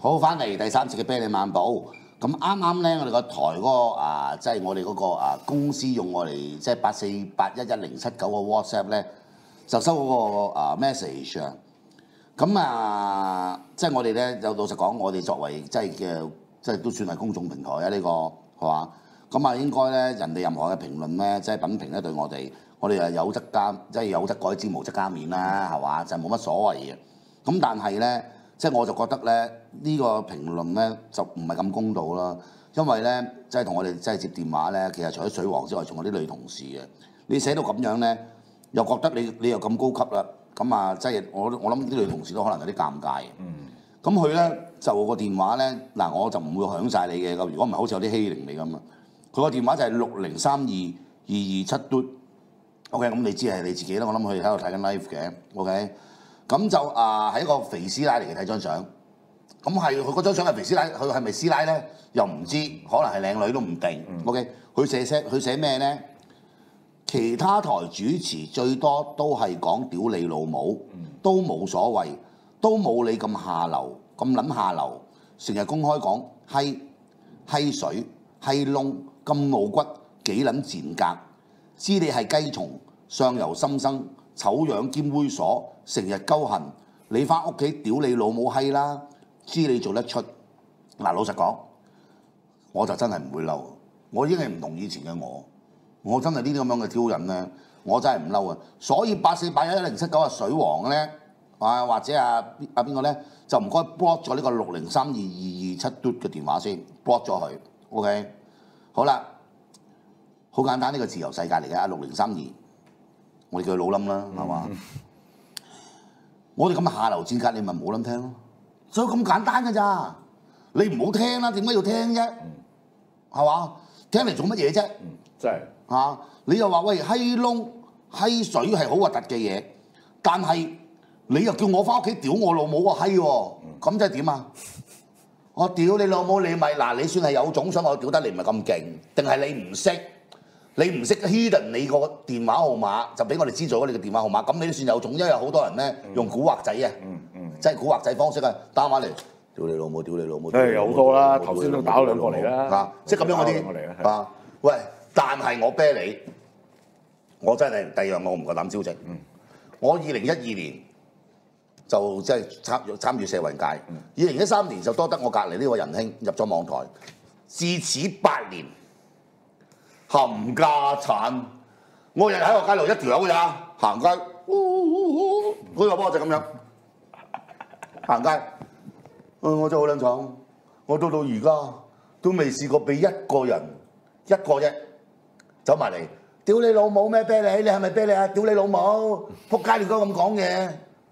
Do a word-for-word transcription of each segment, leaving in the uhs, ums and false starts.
好，翻嚟第三次嘅啤梨漫步。咁啱啱咧，我哋個台嗰、嗰個啊，即係我哋嗰個啊公司用我哋即係八四八一一零七九個 WhatsApp 咧，就收嗰個啊 message 啊。咁啊，即係我哋咧，有老實講，我哋作為即係嘅，即係都算係公眾平台啊。呢、呢個係嘛？咁啊，應該咧，人哋任何嘅評論咧，即係品評咧，對我哋，我哋啊有則加，即係有則改之，無則加勉啦，係嘛？就冇乜所謂嘅。咁但係咧。即係我就覺得咧，呢、這個評論咧就唔係咁公道啦，因為咧即係同我哋即係接電話咧，其實除咗水王之外，仲有啲女同事嘅。你寫到咁樣咧，又覺得你你又咁高級啦，咁啊即係我我諗啲女同事都可能有啲尷尬嘅。嗯。咁佢咧就個電話咧嗱，我就唔會響晒你嘅，如果唔係好似有啲欺凌你咁啊。佢個電話就係六零三二二二七嘟。OK， 咁你知係你自己啦，我諗佢喺度睇緊 live 嘅。OK。咁就啊係、呃、一個肥師奶嚟嘅，睇張相，咁係佢嗰張相係肥師奶，佢係咪師奶咧？又唔知，可能係靚女都唔定。嗯、OK，佢寫寫佢寫咩咧？其他台主持最多都係講屌你老母，嗯、都冇所謂，都冇你咁下流，咁撚下流，成日公開講閪閪水閪窿咁傲骨幾撚賤格，知你係雞蟲上游心生。醜樣兼猥瑣，成日鳩痕，你翻屋企屌你老母閪啦！知你做得出嗱，老實講，我就真係唔會嬲，我已經係唔同以前嘅我，我真係呢啲咁樣嘅挑釁咧，我真係唔嬲啊！所以八四八一一零七九啊水王咧，啊或者啊啊邊個咧，就唔該 block 咗呢個六零三二二二七嘟嘅電話先 block 咗佢 ，OK， 好啦，好簡單，呢個自由世界嚟嘅啊六零三二。我哋叫佢老冧啦，係嘛？我哋咁下流戰格，你咪唔好諗聽咯。所以咁簡單㗎咋？你唔好聽啦，點解要聽啫？係嘛？聽嚟做乜嘢啫？ 真係嚇！你又話喂閪窿閪水係好核突嘅嘢，但係你又叫我翻屋企屌我老母個閪喎，咁即係點啊？我屌你老母，你咪嗱，你算係有種，想我屌得你唔係咁勁，定係你唔識？你唔識 hidden 你個電話號碼，就俾我哋知咗你嘅電話號碼，咁你都算有種，因為有好多人咧用古惑仔啊，嗯嗯、即係古惑仔方式啊，打電話嚟，屌你老母，屌你老母， 誒有好多啦，頭先都打咗兩個嚟啦， 啊，即係咁樣嗰啲啊，喂，但係我啤你，我真係第二樣我唔夠膽招值，嗯、我二零一二年就即係參參與社運界，二零一三年就多得我隔離呢個仁兄入咗網台，至此八年。冚家產，我日日喺個街度一條友㗎咋，行街，佢個波就咁樣行街。我真係好撚慘，我到到而家都未試過俾一個人一個啫走埋嚟，屌你老母咩啤梨？你係咪啤梨啊？屌你老母！仆街你都咁講嘢，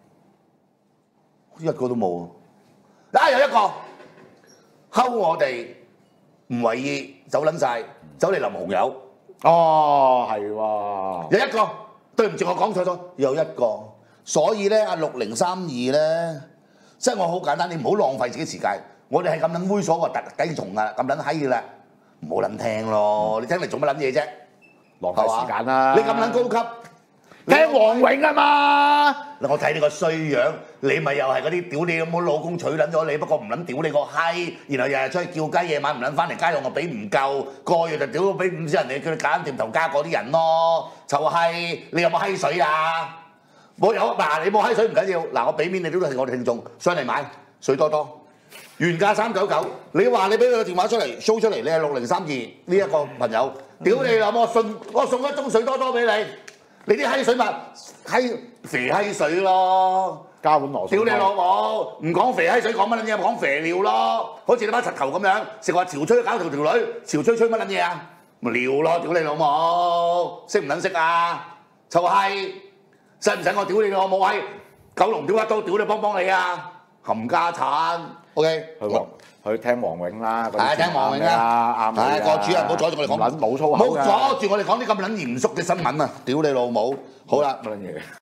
一個都冇。啊有一個睺我哋唔為意，走撚晒。走嚟淋紅油， 哦係喎， 有一個對唔住我講錯咗，有一個，所以咧阿六零三二咧，即係我好簡單，你唔好浪費自己時間，我哋係咁撚猥瑣個特雞蟲啊，咁撚閪啦，唔好撚聽咯，你聽嚟做乜撚嘢啫？ 浪費時間啦， 你咁撚高級， 聽黃永啊嘛， 嗱我睇你個衰樣，你咪又係嗰啲屌你有冇老公娶撚咗你，不過唔撚屌你個閪，然後日日出去叫雞，夜晚唔撚翻嚟街度我俾唔夠，個月就屌到俾五千人你，叫你揀掂頭家嗰啲人咯，就係你有冇閪水啊？冇有嗱，你冇閪水唔緊要，嗱我俾面你都係我哋聽眾上嚟買水多多，原價三九九，你話你俾佢個電話出嚟 show 出嚟，你係六零三二呢一個朋友，屌你老母，我送我送一盅水多多俾你。你啲閪水咪閪肥閪水咯， 加碗螺屌你老母！唔講肥閪水講乜撚嘢？講肥尿咯，好似你班柒頭咁樣，成話潮吹搞條條女，潮吹吹乜撚嘢啊？咪尿咯，屌你老母！識唔撚識啊？臭閪！使唔使我屌你老母閪？九龍屌一刀，屌你幫幫你啊！冚家產 ，OK。 去聽黃永啦， 係聽黃永啦， 啱啊！ 係個主人唔好阻住我哋講， 冇粗口， 冇阻住我哋講啲咁撚嚴肅嘅新聞啊！屌你老母！好啦， 乜撚嘢？